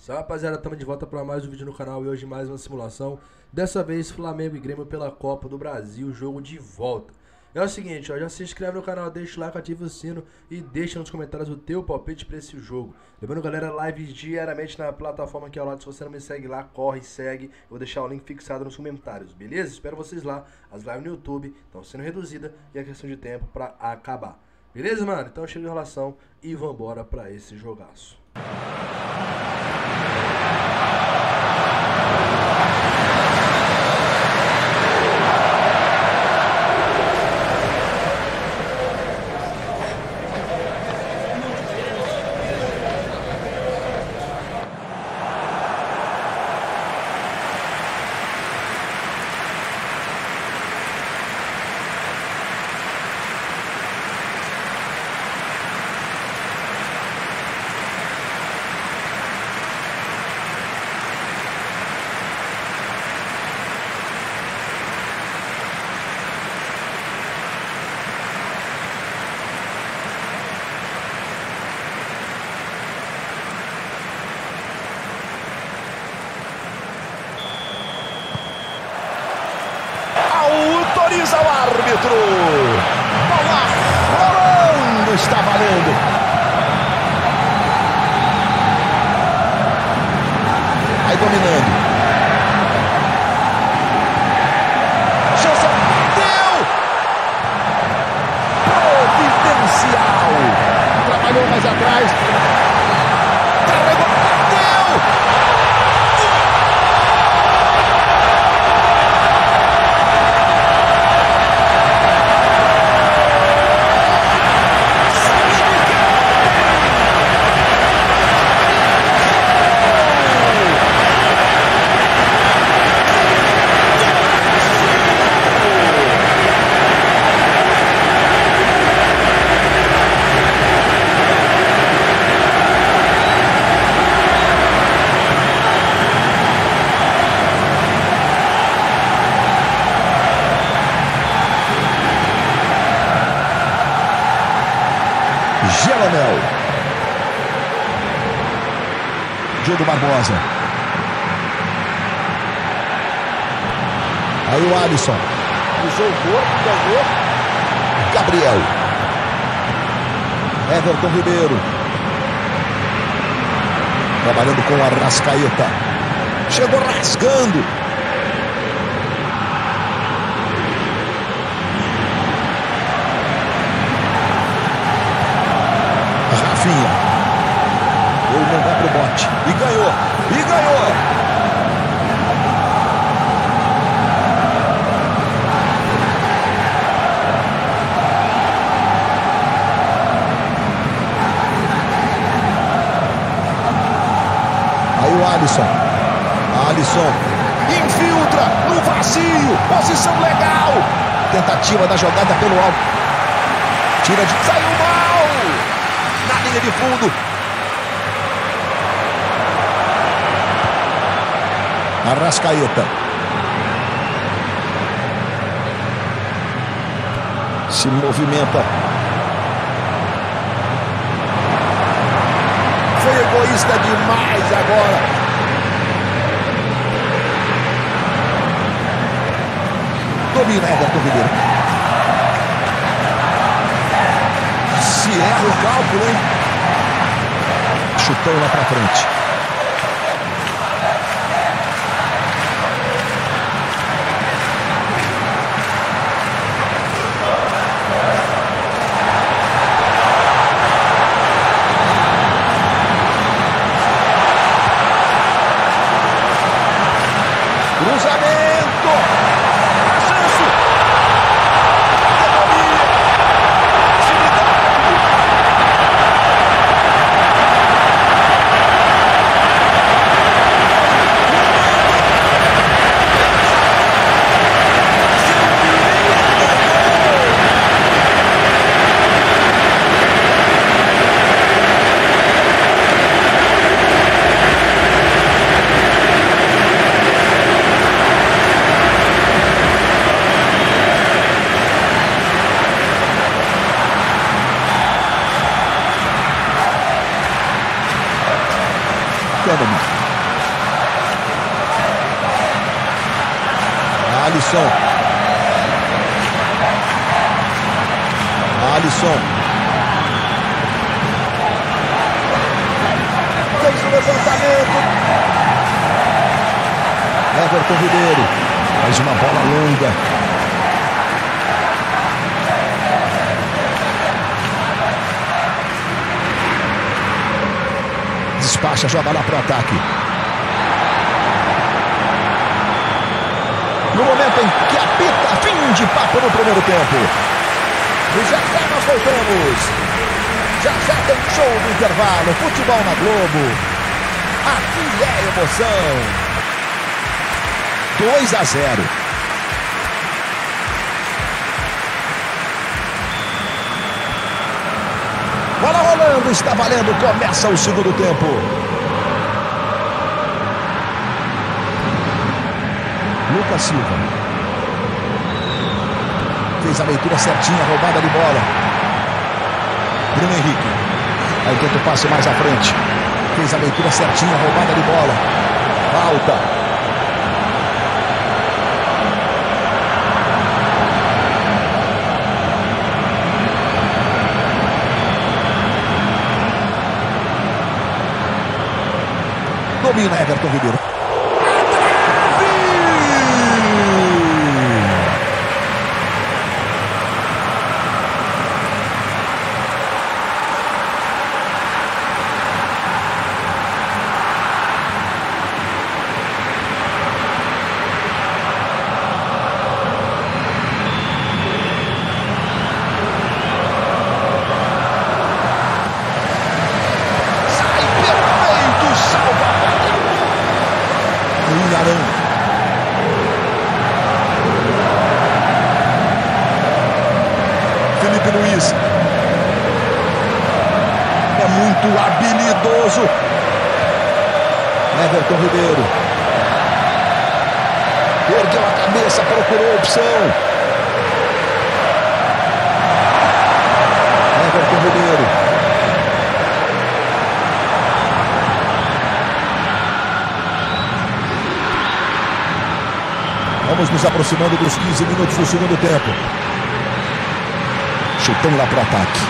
Salve, rapaziada, estamos de volta para mais um vídeo no canal e hoje mais uma simulação. Dessa vez Flamengo e Grêmio pela Copa do Brasil, jogo de volta. É o seguinte, ó, já se inscreve no canal, deixa o like, ativa o sino e deixa nos comentários o teu palpite para esse jogo. Lembrando, galera, lives diariamente na plataforma aqui ao lado. Se você não me segue lá, corre, segue. Eu vou deixar o link fixado nos comentários, beleza? Espero vocês lá. As lives no YouTube estão sendo reduzidas e é questão de tempo para acabar. Beleza, mano? Então chega de enrolação e vambora para esse jogaço. Autoriza o árbitro. Bola rolando, está valendo. Vai dominando. Chance, deu. Providencial. Trabalhou mais atrás. Carregou, deu. Jeromel. Diogo Barbosa. Aí o Alisson. Usou o corpo, ganhou. Gabriel. Everton Ribeiro. Trabalhando com o Arrascaeta. Chegou rasgando. Ele não vai pro bote. E ganhou. E ganhou. Aí o Alisson. Alisson. Infiltra no vazio. Posição legal. Tentativa da jogada pelo alto. Tira de... Saiu mal. Na linha de fundo. Arrascaeta. Se movimenta. Foi egoísta demais agora. Domina Everton Ribeiro. Se erra o cálculo, hein? Chutão lá pra frente. Cruzamento! Chance! Categoria! Kahneman. Alisson. Alisson. Fez o levantamento. Everton Ribeiro. Mais uma bola longa. Despacha, joga lá pro ataque. No momento em que apita, fim de papo no primeiro tempo. E já nós voltamos. Já tem show do intervalo. Futebol na Globo. Aqui é emoção. 2-0. Bola rolando, está valendo. Começa o segundo tempo. Lucas Silva. Fez a leitura certinha, roubada de bola. Bruno Henrique. Aí tenta o passe mais à frente. Fez a leitura certinha, roubada de bola. Falta. Domina Everton Ribeiro. Felipe Luiz é muito habilidoso. Everton Ribeiro ergueu a cabeça, procurou a opção. Everton Ribeiro. Vamos nos aproximando dos 15 minutos do segundo tempo. Chutão lá para o ataque.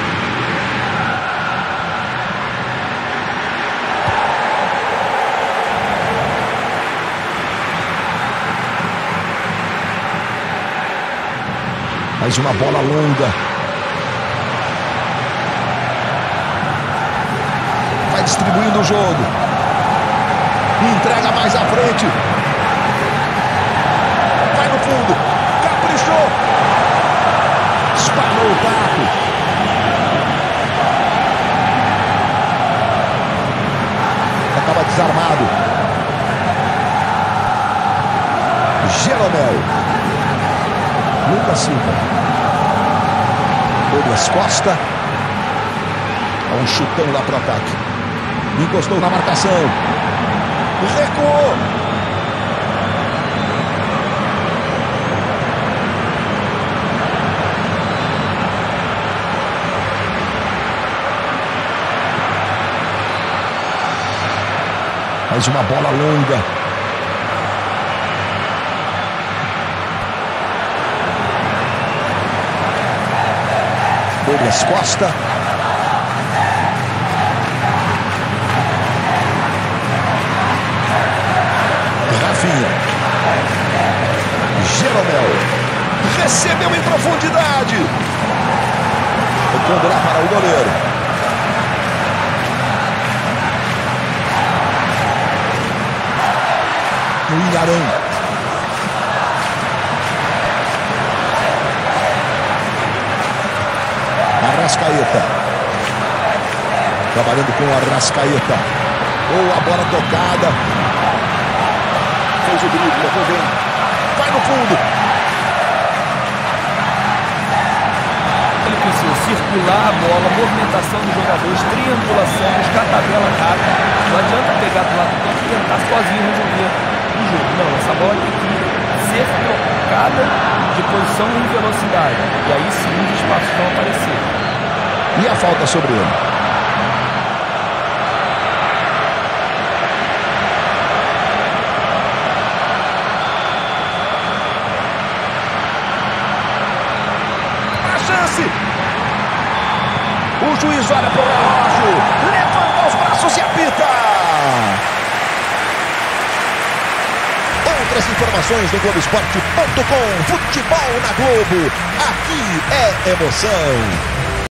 Mais uma bola longa. Vai distribuindo o jogo. Entrega mais à frente. Vai no fundo. Caprichou. Espalhou o taco. Acaba desarmado. Jeromel. Lucas Silva. Douglas Costa. Dá um chutão lá para o ataque. Encostou na marcação. Recuou. Mais uma bola longa. Douglas Costa. Rafinha. Jeromel. Recebeu em profundidade. Tocando lá para o goleiro. O Ilharão. Arrascaeta. Trabalhando com o Arrascaeta. Boa bola tocada. Fez o drible, vem. Vai no fundo. Ele precisa circular a bola, movimentação dos jogadores, triangulação, buscar a tabela rápida. Não adianta pegar do lado do campo e tentar sozinho resolver o jogo. Não, essa bola tem que ser trocada de posição e velocidade. E aí sim os espaços vão aparecer. E a falta sobre ele. lance. O juiz olha para o relógio, levanta os braços e apita. Outras informações no Globoesporte.com. Futebol na Globo. Aqui é emoção.